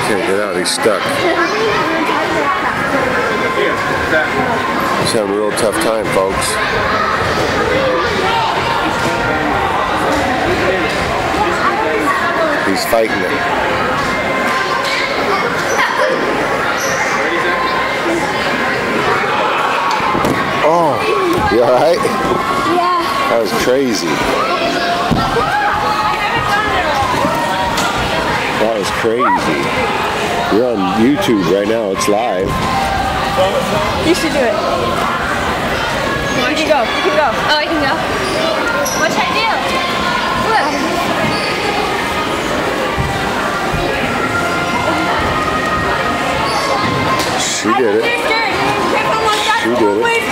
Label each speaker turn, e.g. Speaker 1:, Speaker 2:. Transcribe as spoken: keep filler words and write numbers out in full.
Speaker 1: Can't get out, he's stuck. He's having a real tough time, folks. He's fighting it. Oh, you alright?
Speaker 2: Yeah.
Speaker 1: That was crazy. That was crazy. You're on YouTube right now, it's live.
Speaker 2: You should do it. You can go, you can go.
Speaker 3: Oh, I can go. What should I do?
Speaker 1: She
Speaker 3: Look.
Speaker 1: did it. She did it.